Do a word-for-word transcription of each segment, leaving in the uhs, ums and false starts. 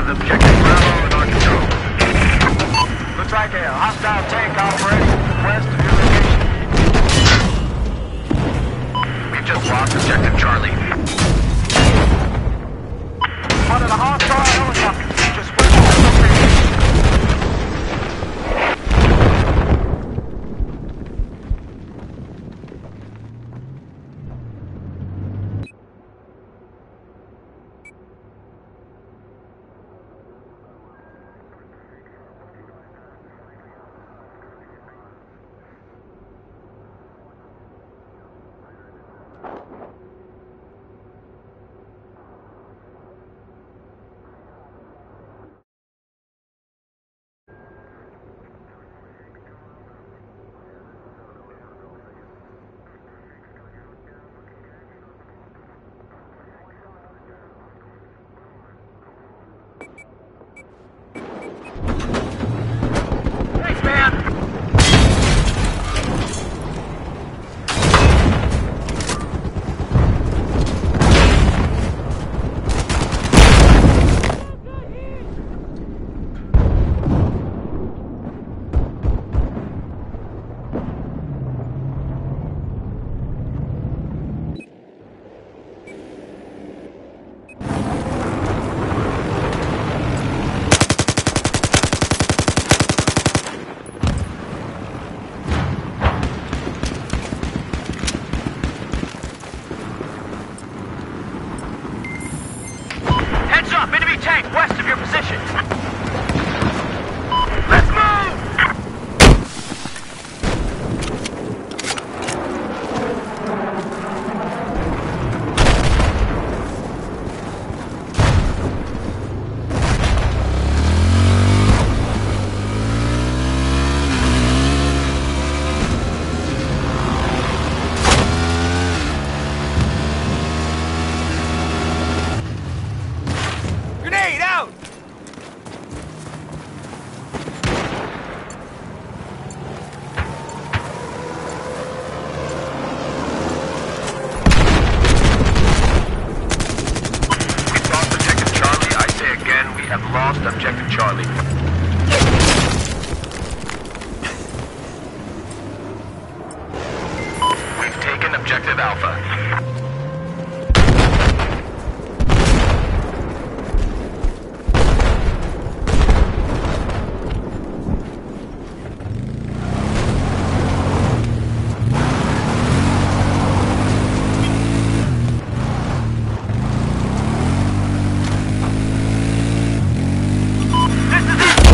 objective Bravo in our control. Looks like a hostile tank operating west of your location. We've just lost objective Charlie. One of the hostile helicopters just west of your location. West of your position. Let's move! Grenade out! Have lost objective Charlie. We've taken objective Alpha. This is it!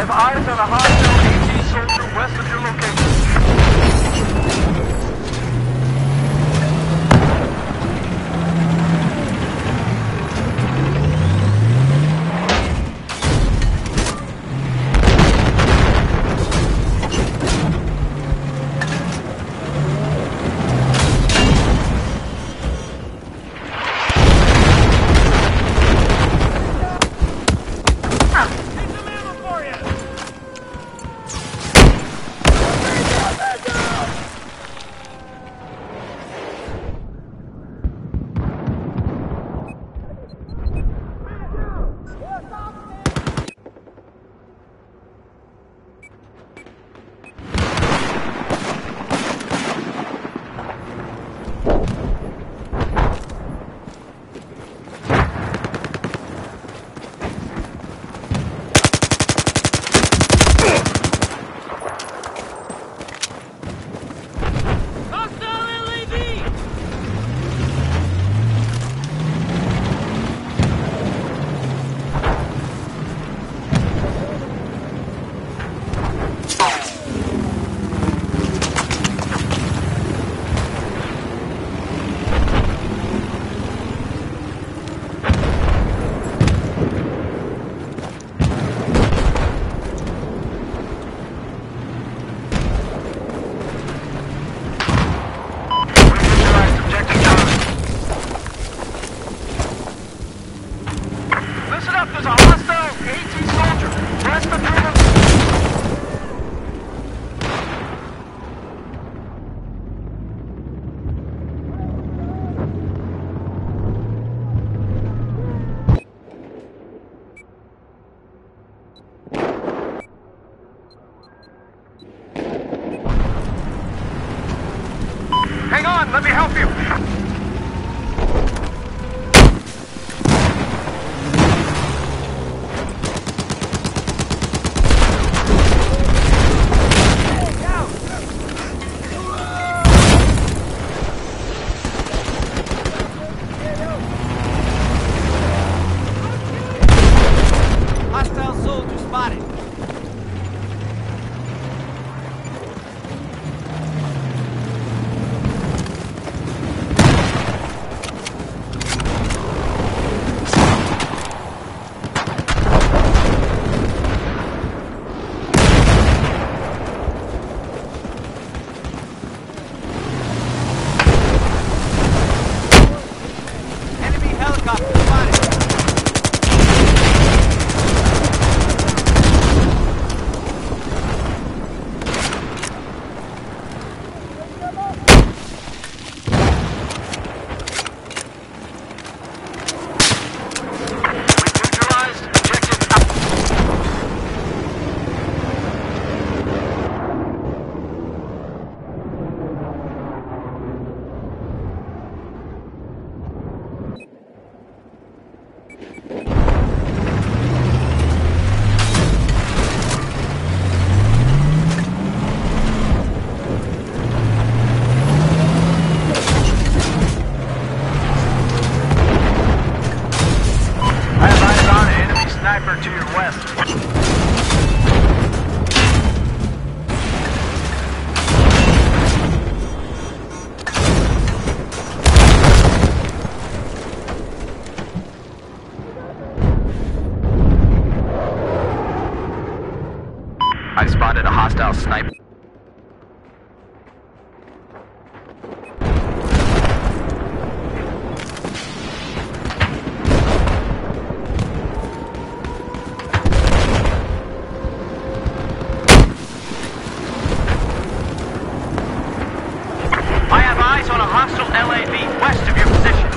have eyes on a hostile AT soldier west of your location. Hang on, let me help you. Hostile soldier spotted. Enemy helicopter spotted. Neutralized objective Alpha. I have eyes on an enemy sniper to your west. I spotted a hostile sniper. I have eyes on a hostile L A V west of your position.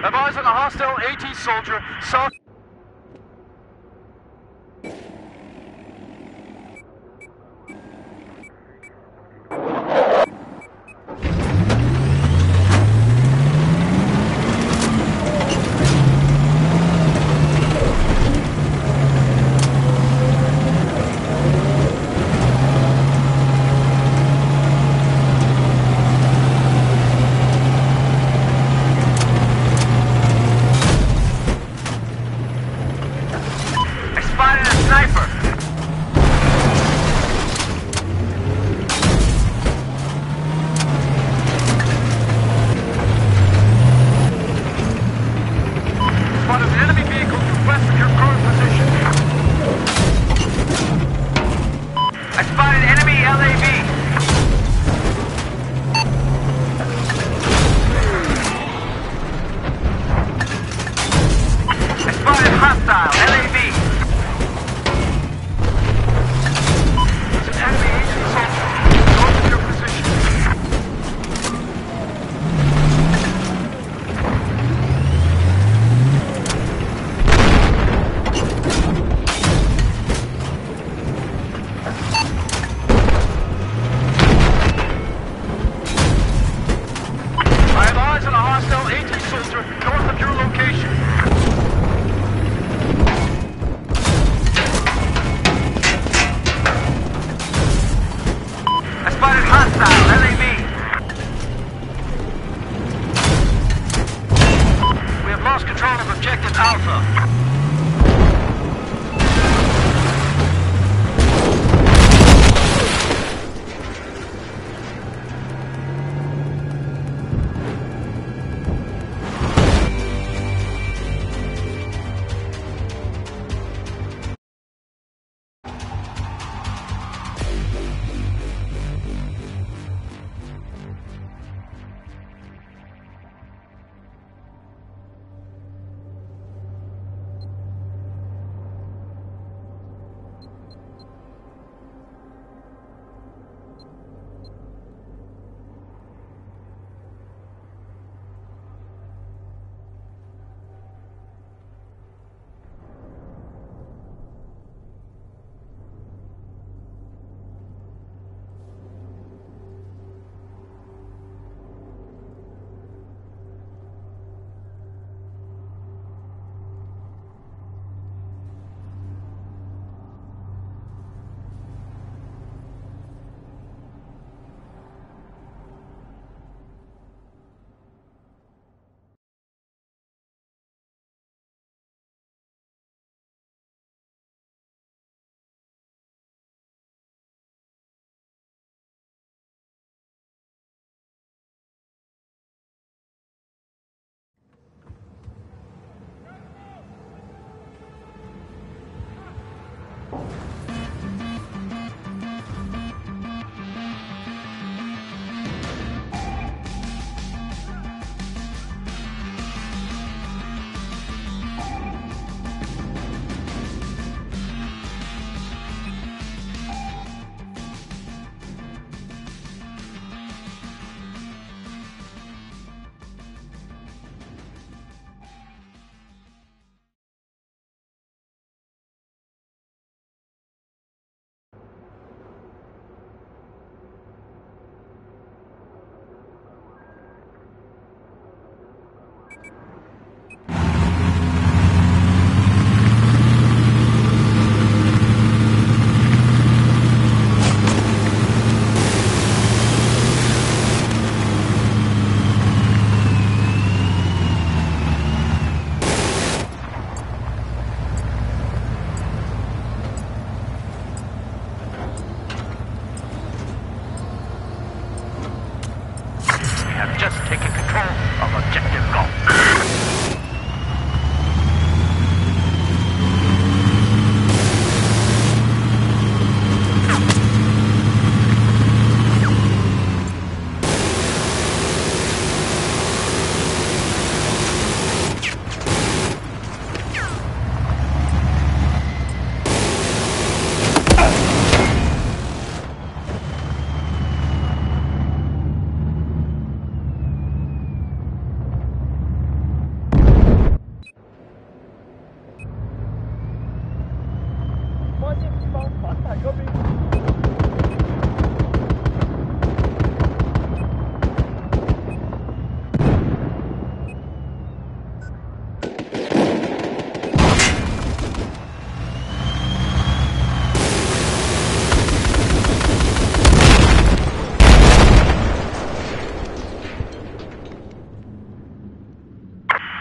Have eyes on a hostile AT soldier south. Spotted a sniper. Spotted an enemy vehicle to west of your current position. I spotted enemy L A V. I spotted hostile L A V. Enemy AT soldier north of your position. I have eyes on a hostile AT soldier north of your location. I spotted hostile L A V. We have lost control of objective Alpha.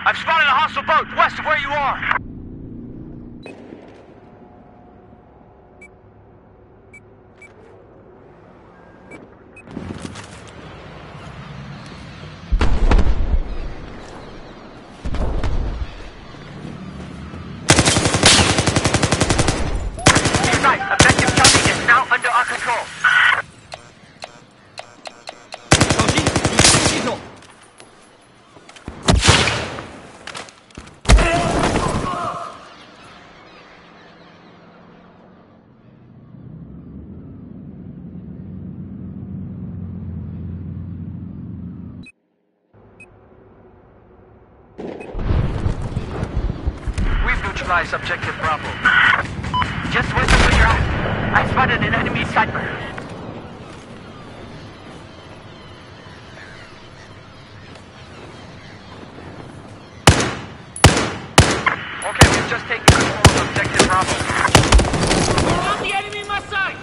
I've spotted a hostile boat west of where you are. Objective Charlie is now under our control. We've neutralized Objective Bravo. Just west of where you're at. I spotted an enemy sniper. Okay, we've just taken control of Objective Bravo. We're on the enemy in my sights!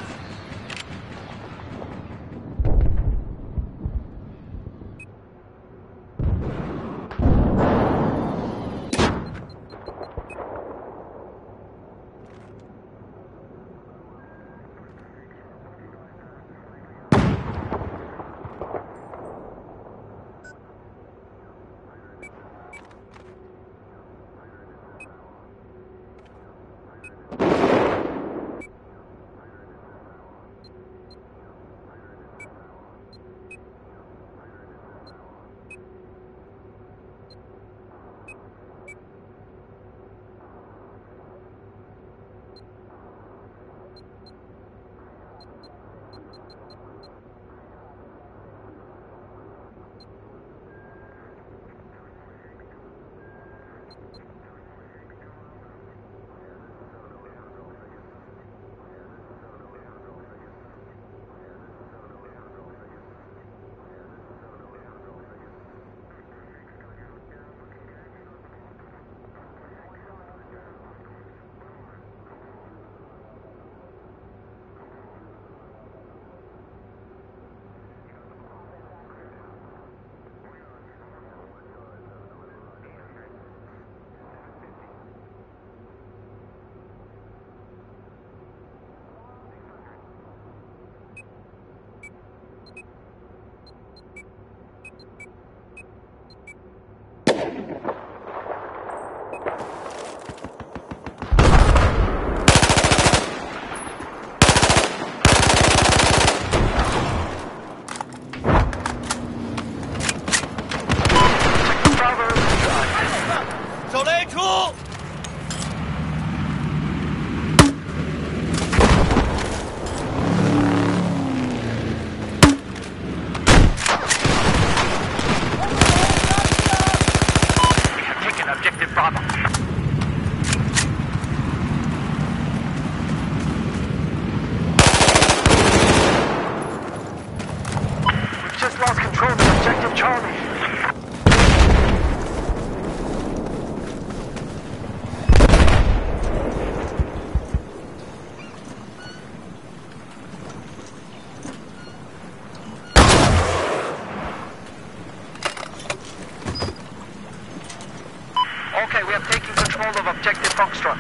Okay, we have taken control of Objective Foxtrot.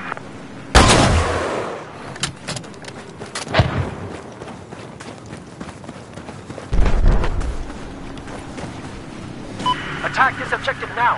Attack this objective now!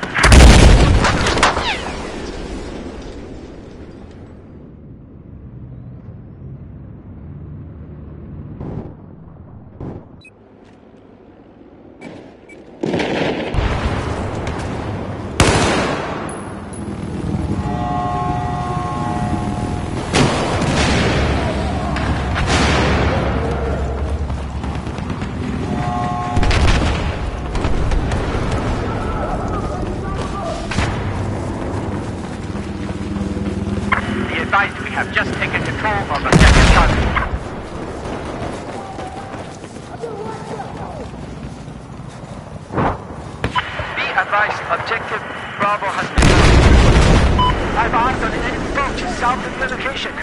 We have just taken control of Objective Charlie. Be advised, Objective Bravo has been lost. I've eyes on an enemy boat just south of the location.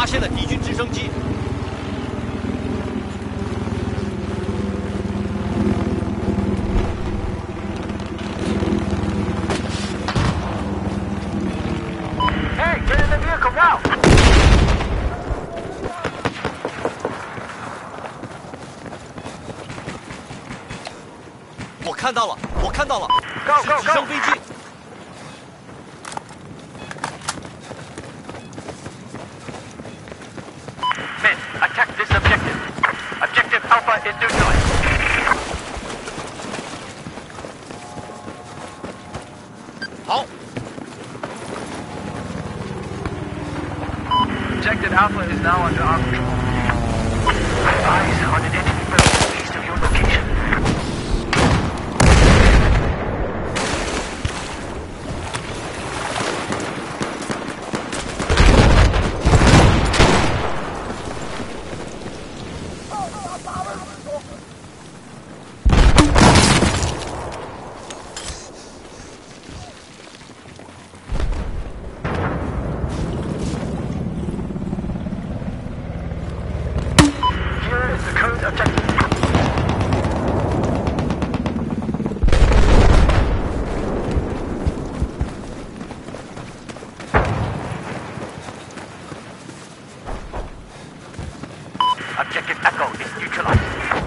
发现了敌军直升机。 Hey, get in the vehicle now! 我看到了，我看到了， Go, 是 go, 直升 go! 飞机。 Men, attack this objective. Objective Alpha is neutralized. Objective Alpha is now under our control. Eyes on an enemy building east of your location. Here is the current objective. Objective Echo is neutralized.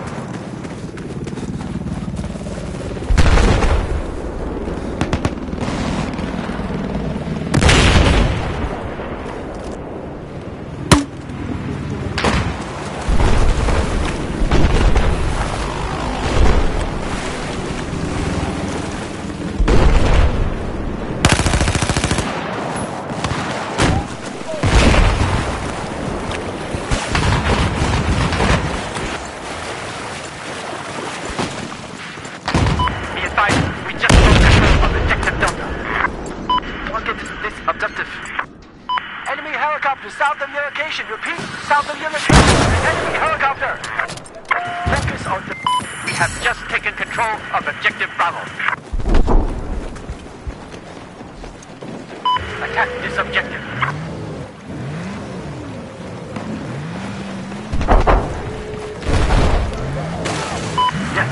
Be advised, we just lost control of Objective Delta. Target this objective. Enemy helicopter south of your location. Repeat, south of your location. Enemy helicopter. Focus on the... We have just taken control of Objective Bravo. Attack this objective. Yes.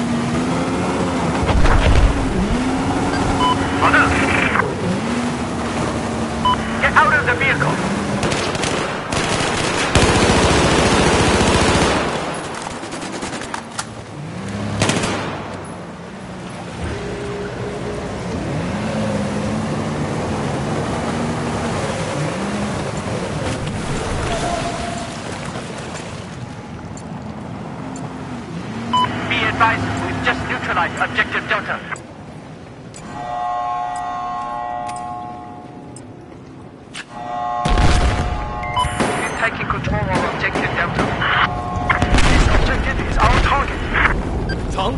Honor. Get out of the vehicle. Be advised, we've just neutralized Objective Delta. We're taking control of Objective Delta. This objective is our target. 成。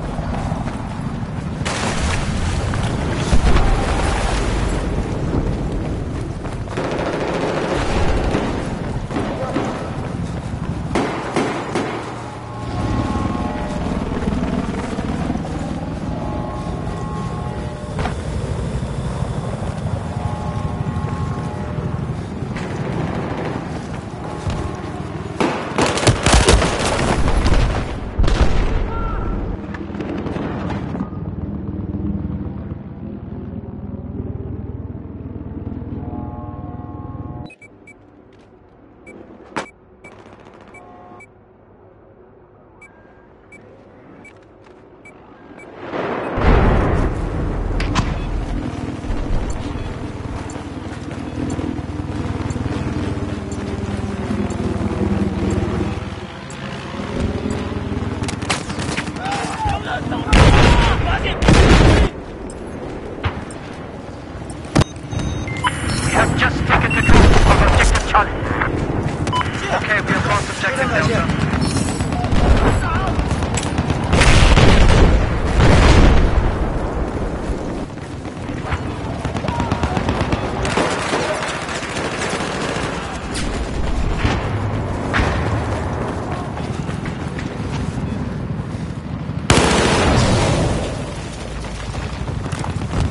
We have just taken control of Objective Charlie. Okay, we have lost Objective Delta.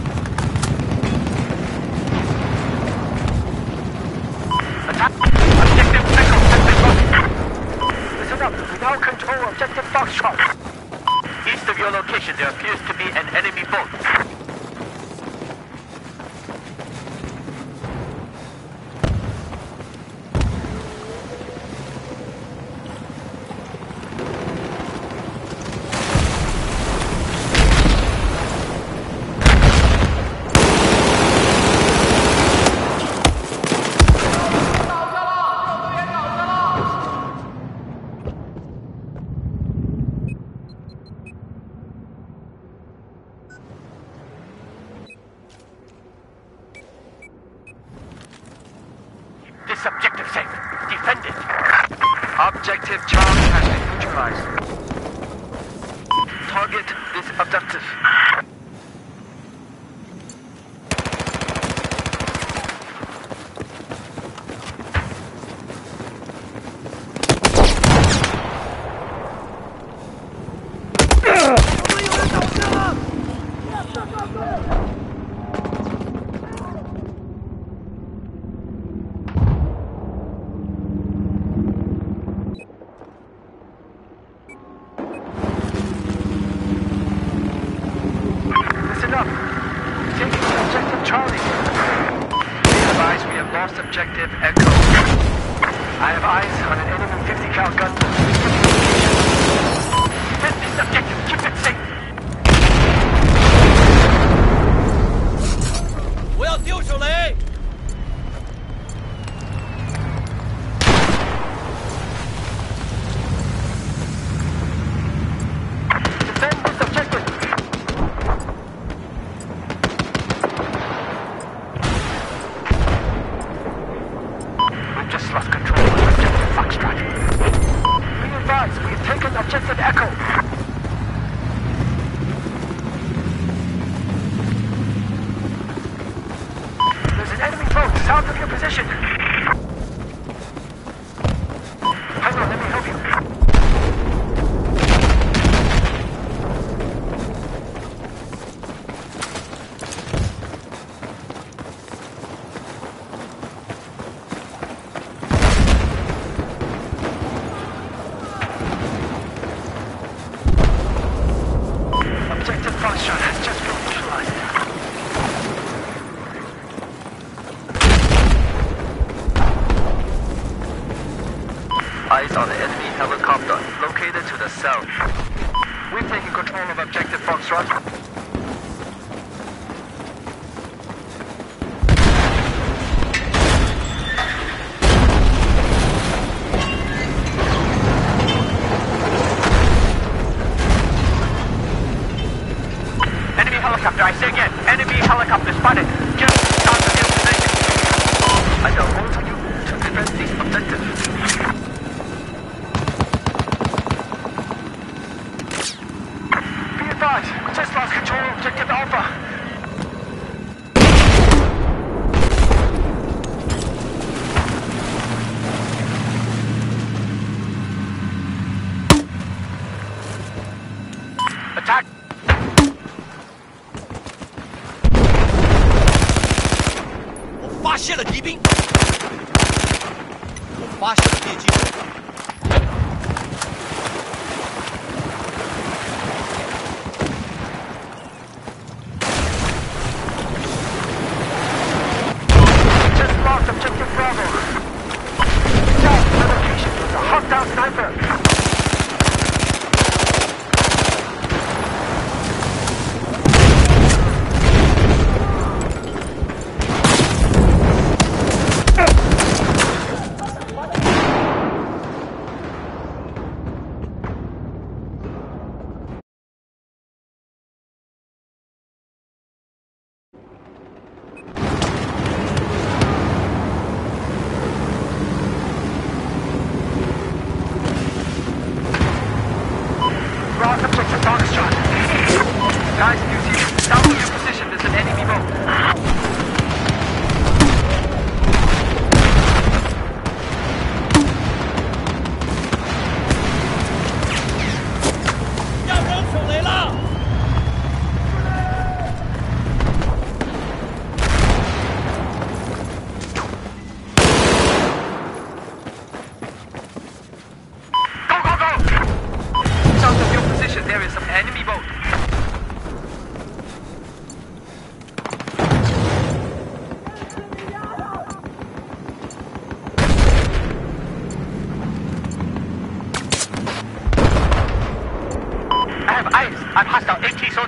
Attack! location, there appears to be an enemy boat. This objective safe. Defend it. Objective Charlie has been neutralized. Target this objective. Objective Echo. I have eyes on an enemy fifty cal gun. Defend this objective. Keep it safe. 不要丢手雷！ Defend this objective. We've just lost control of objective Foxtrot. Be advised, we've taken objective Echo. There's an enemy boat south of your position. Hang on, let me help you. Objective Foxtrot has just been neutralized. Eyes on the enemy helicopter located to the south. We've taken control of Objective Foxtrot. Enemy helicopter, I say again. Enemy helicopter spotted. Just south of your position. I know all for you to defend the objective. Be advised, we just lost control of objective Alpha. Attack! 我发现了敌兵！我发现了猎击手！ Just lost objective Bravo. South of the location, there's a hostile sniper.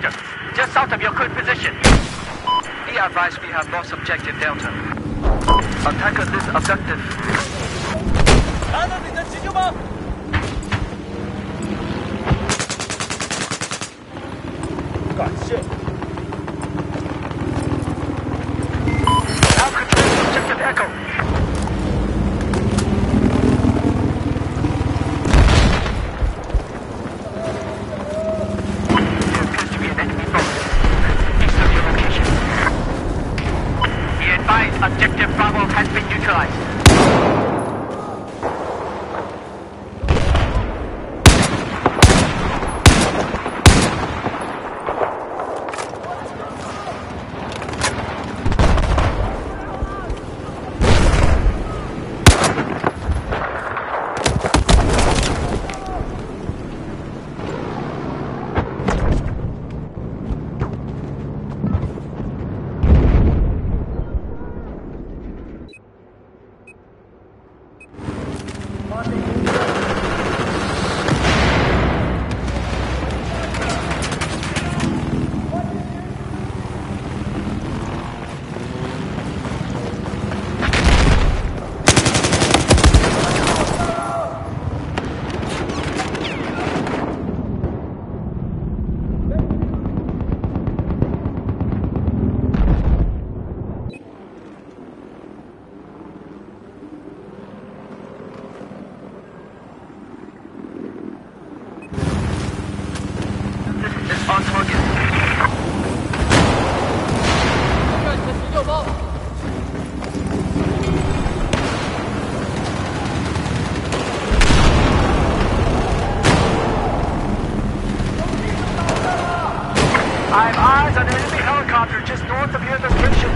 helicopter, just south of your current position. Be advised we have lost objective Delta. Attacker this objective. 拿到你的急救包。感谢。 Now control objective Echo. There appears to be an enemy force east of your location. Be advised, objective Bravo has been neutralized. On target. 这你的急救包。 I have eyes on an enemy helicopter just north of your location.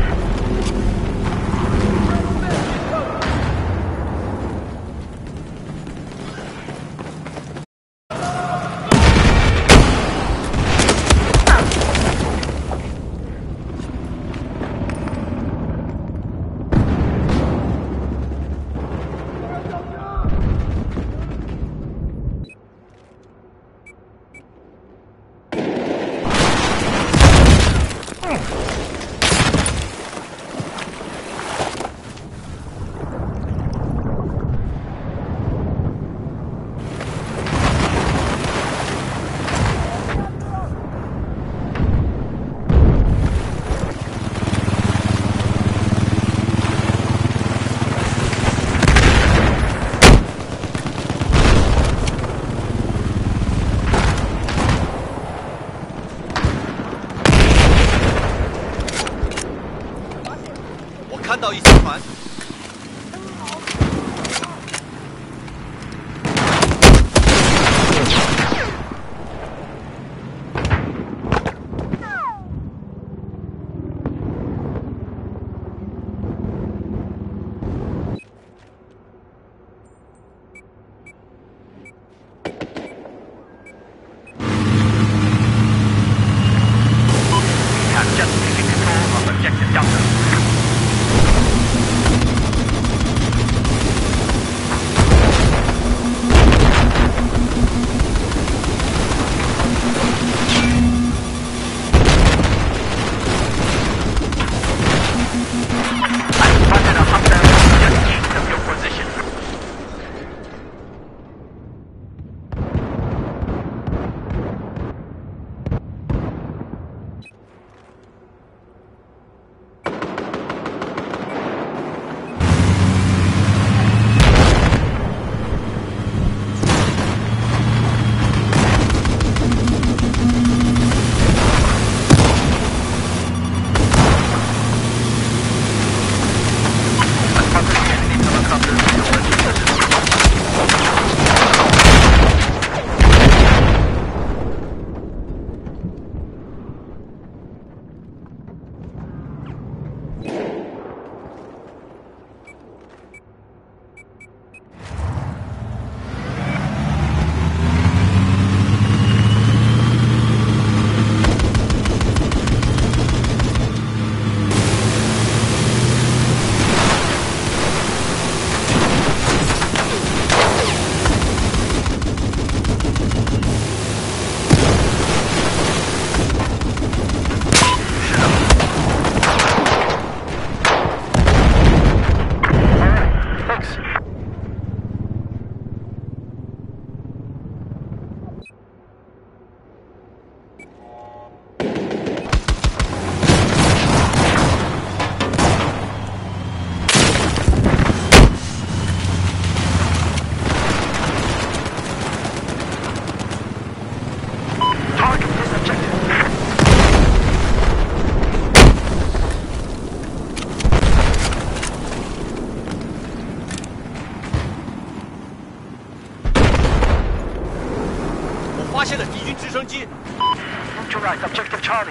objective Charlie.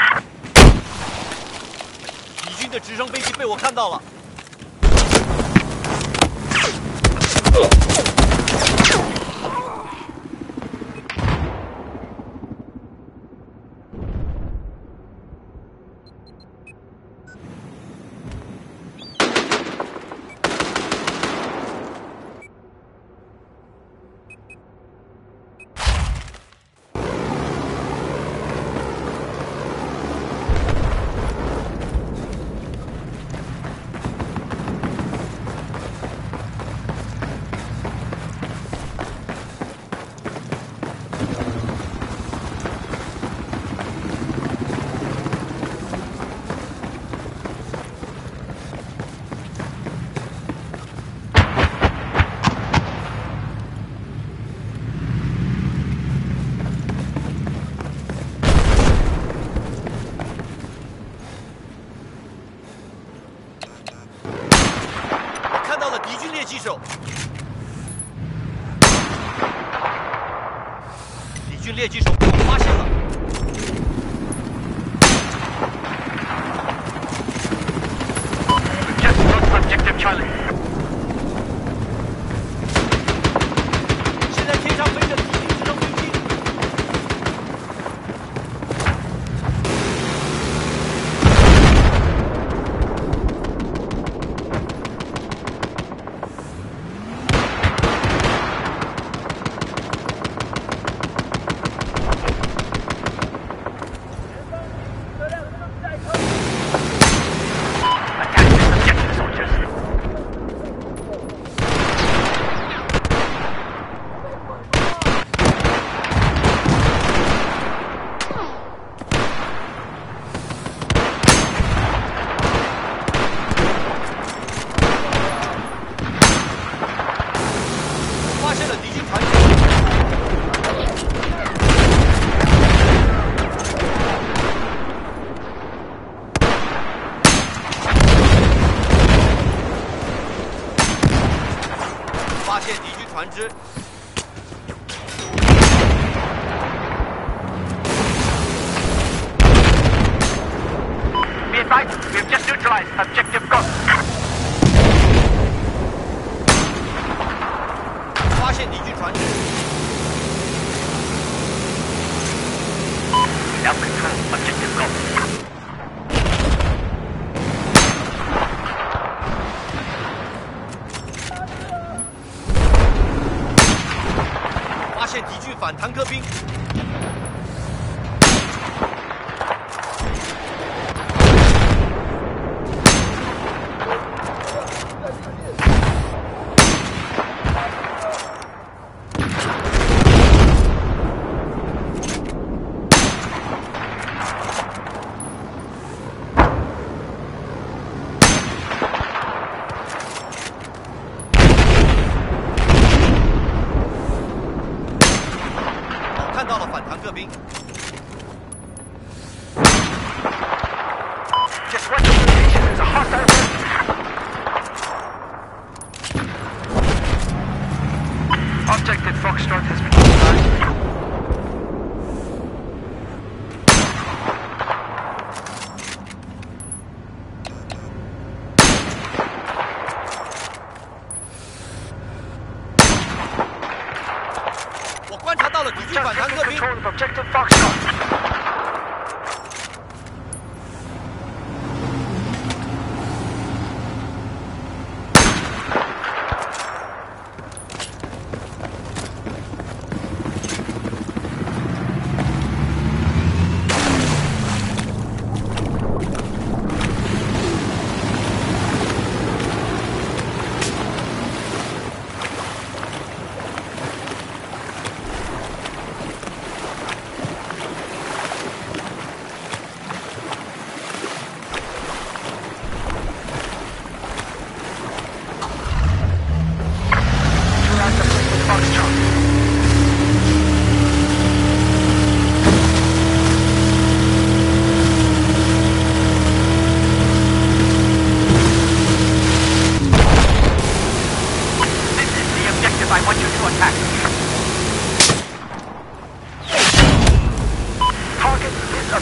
敌军的直升飞机被我看到了。击手，敌军猎击手被我发现了。 Just lost objective Charlie. 现在天上飞着敌军直升飞机。 发现了敌军船只。发现敌军船只。 Be advised, we have just neutralized objective Ghost. 发现敌军船只。 Now control objective Ghost. 发现敌军反坦克兵。 看到了反坦克兵。 Just watch the location, there's a hostile group. Objective Foxtrot has been neutralized. 我观察到了敌军反坦克兵。 Control of objective Foxtrot. 敌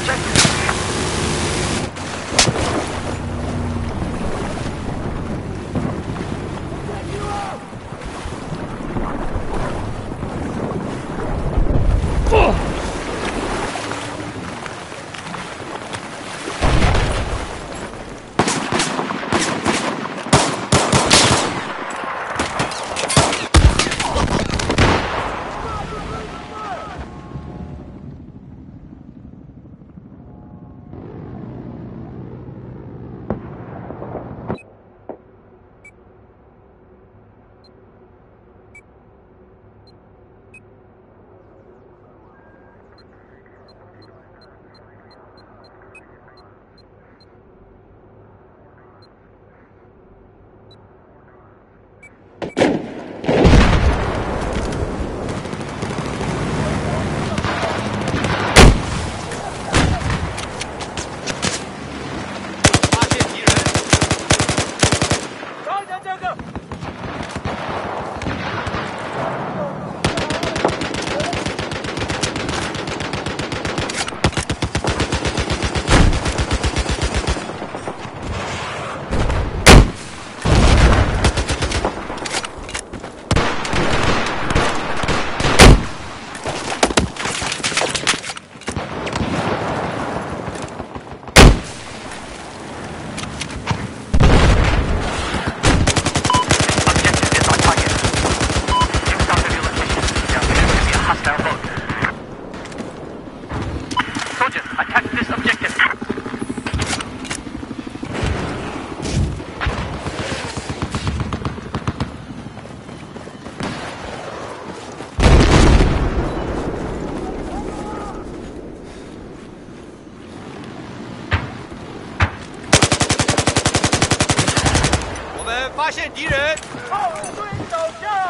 发现敌人！ 后退手下！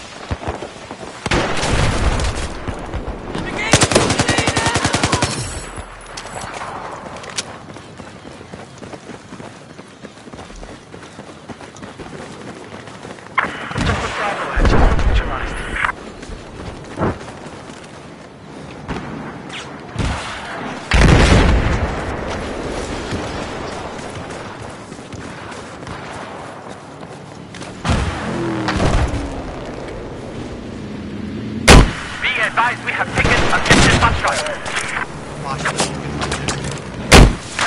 Advised we have taken objective Foxtrot. 发现敌军船只。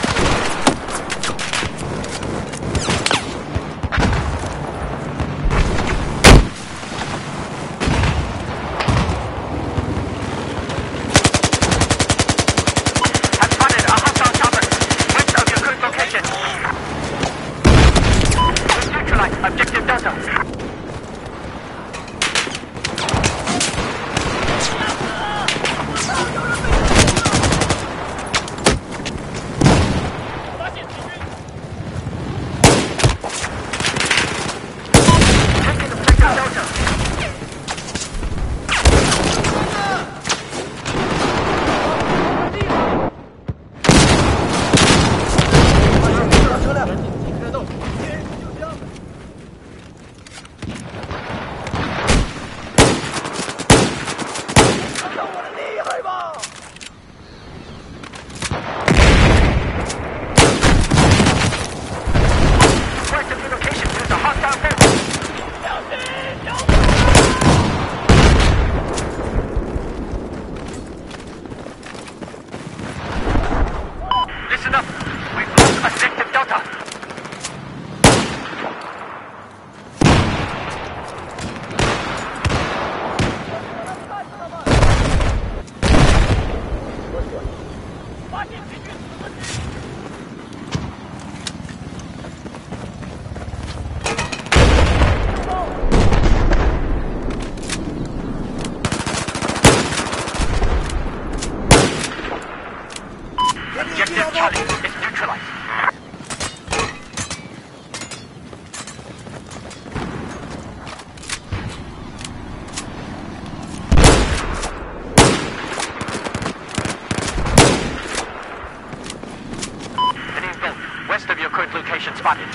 Have spotted a hostile chopper west of your current location. We've neutralized objective Delta. Listen up. We've lost objective Delta. Objective Charlie is neutralized. Heading boat, west of your current location spotted.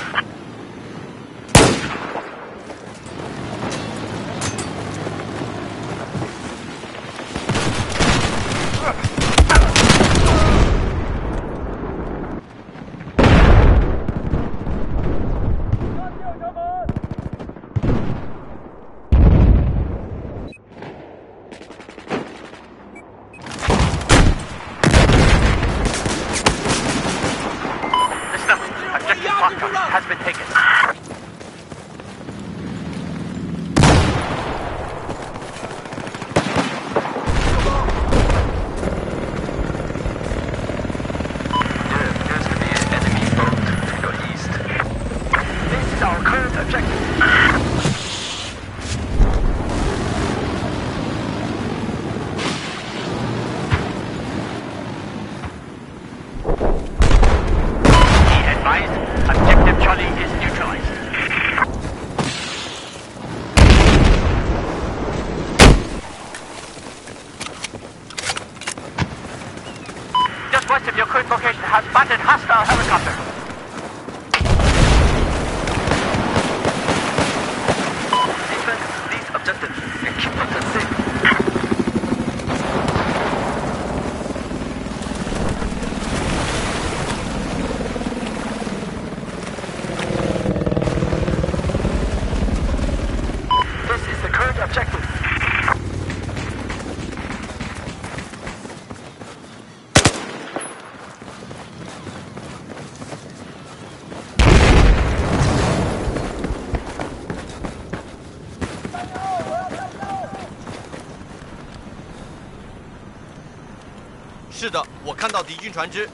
current location has spotted hostile helicopter. Defend these objectives and keep us safe. This is the current objective. “是的，我看到敌军船只。”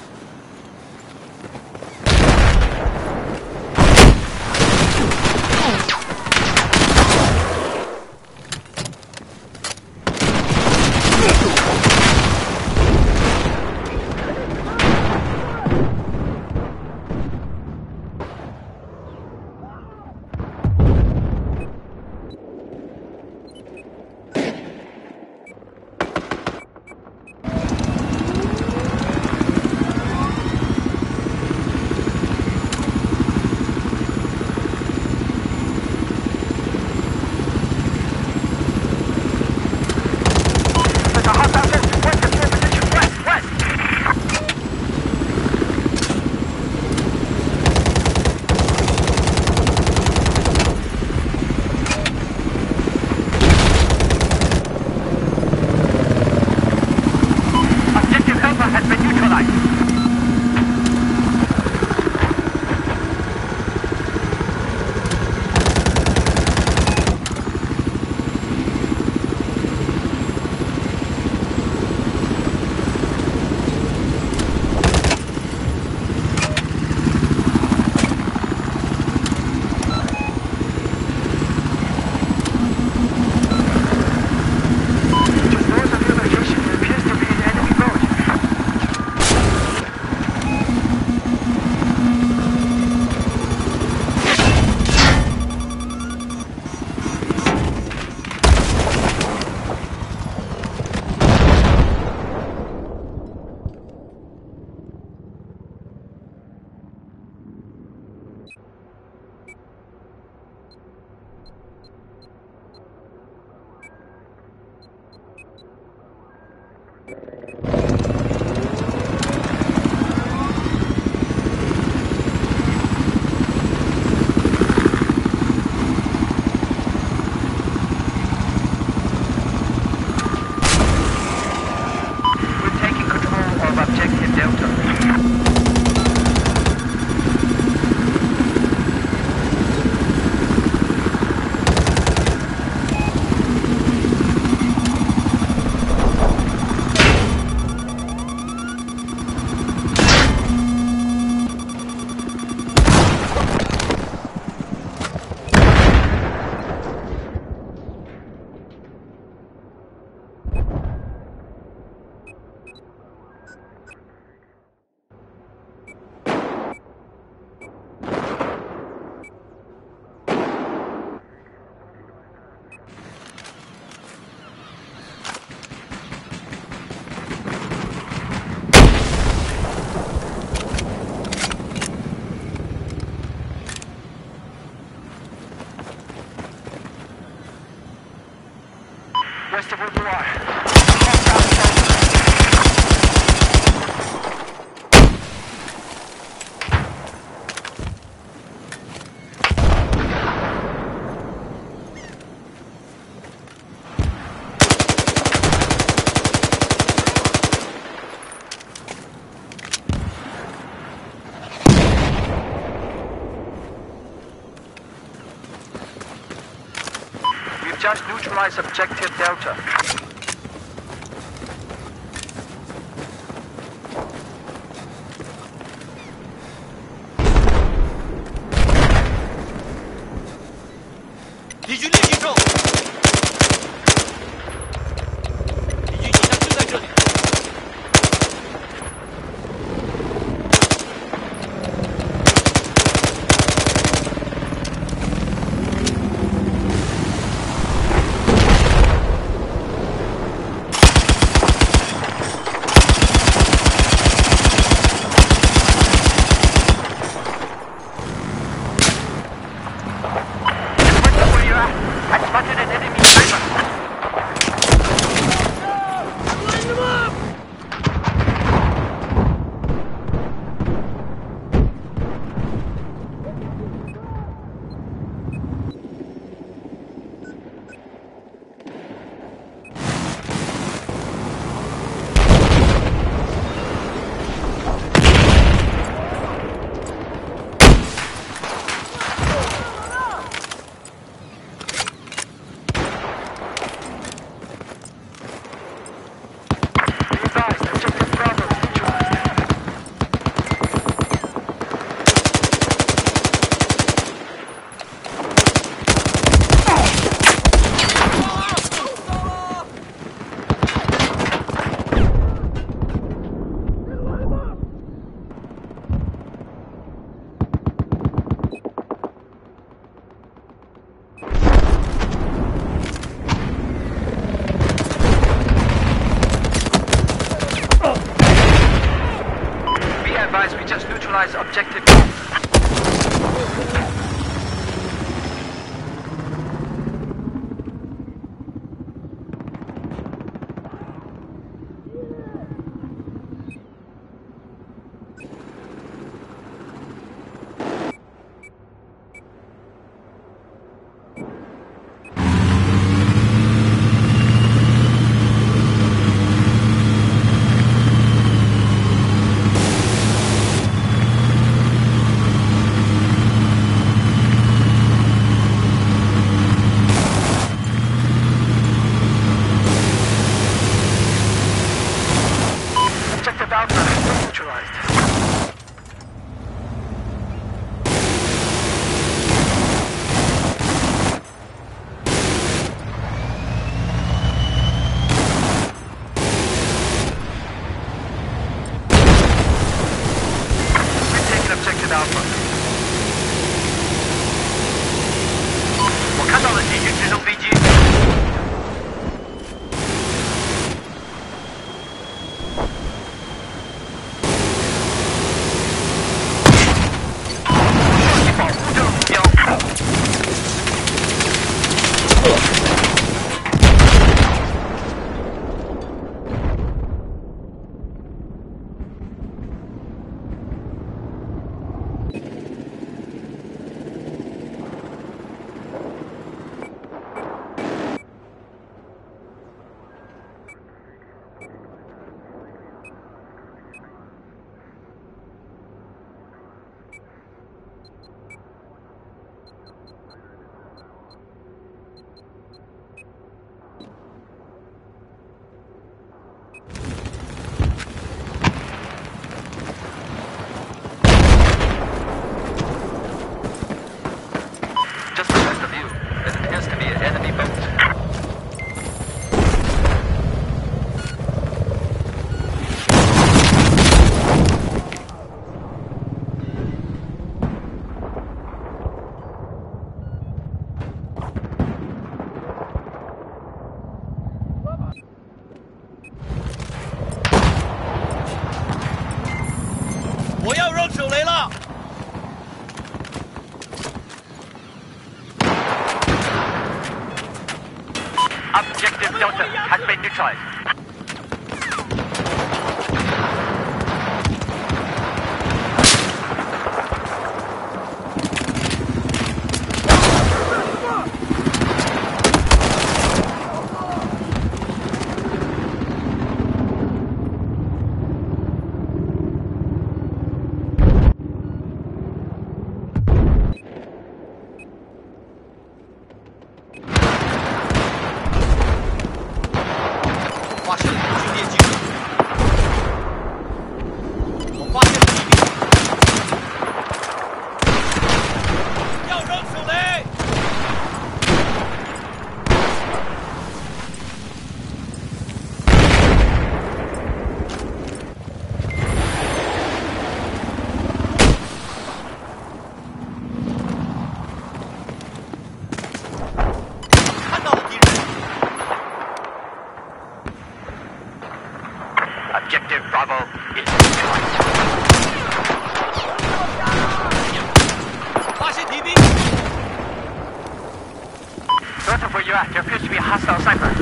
West of where you are. Just neutralize objective Delta. advised, we just neutralized objective. Objective Delta has been neutralized. Objective Bravo is neutralized. 发现敌兵 Delta, where you at? There appears to be a hostile sniper.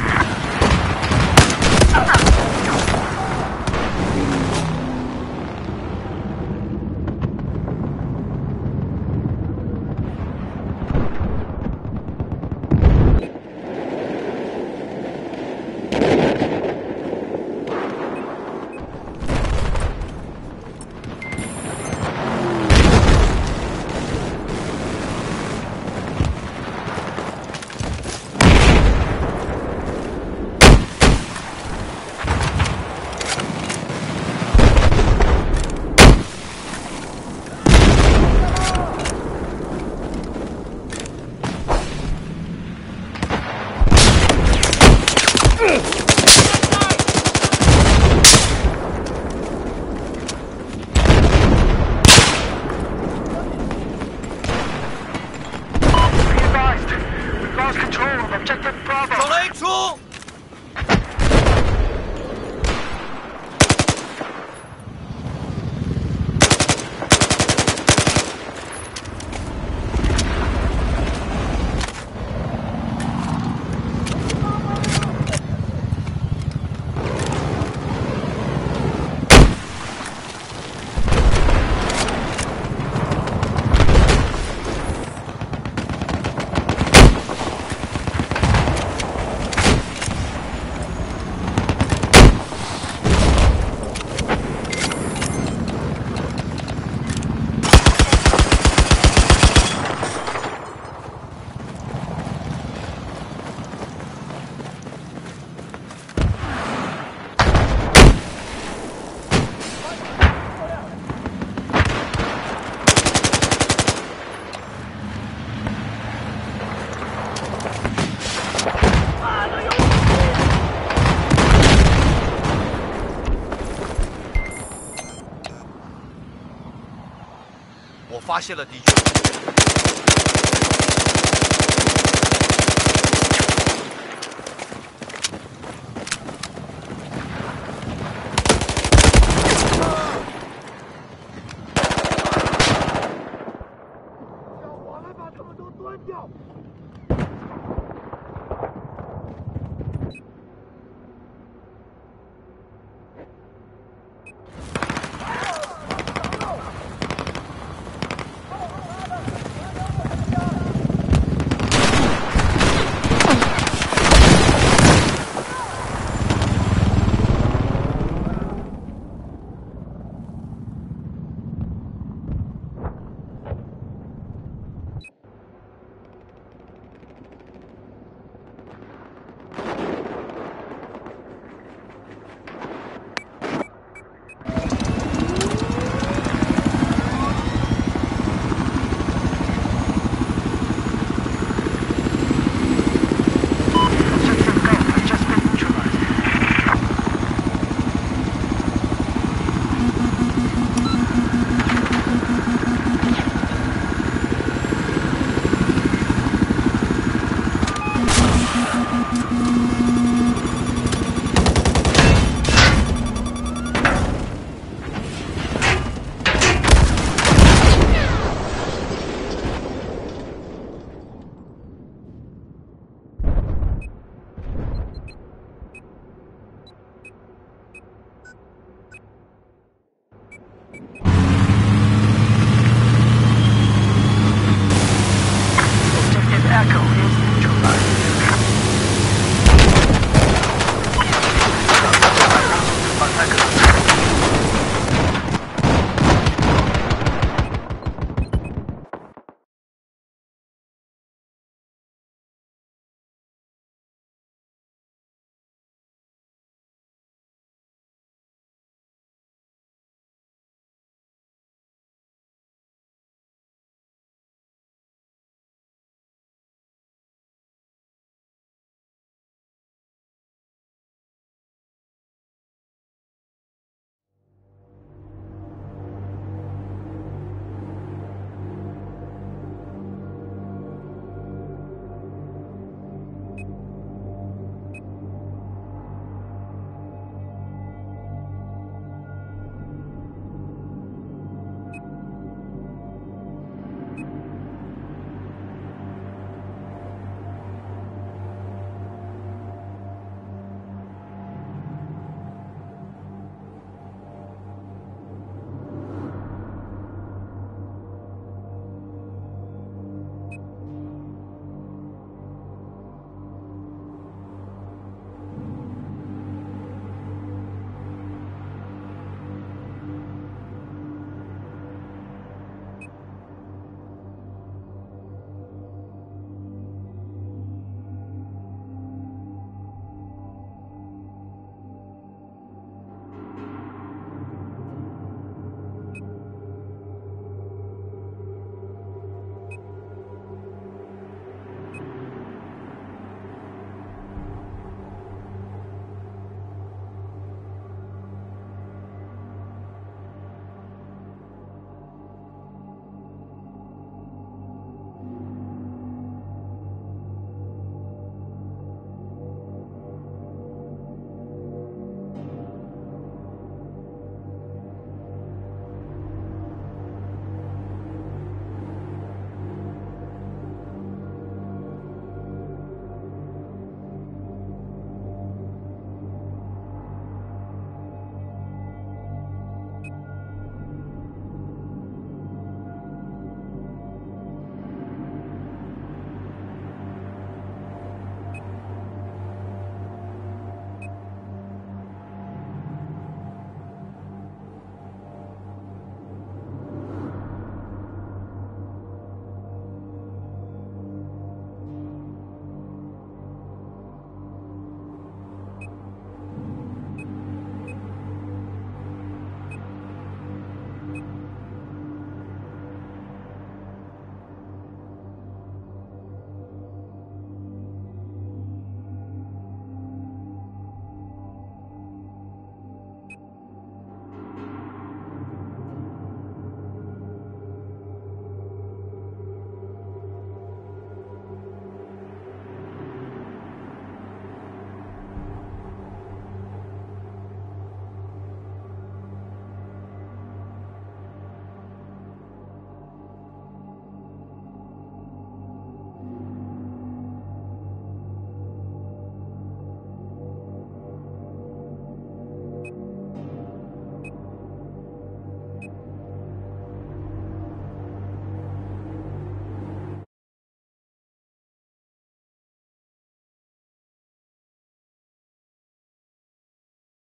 我发现了敌军。 我来把他们都端掉。 you